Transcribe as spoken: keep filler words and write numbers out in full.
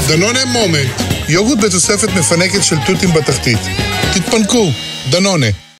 דנונה מומנט, יוגורט בתוספת מפנקת של תותים בתחתית. תתפנקו, דנונה.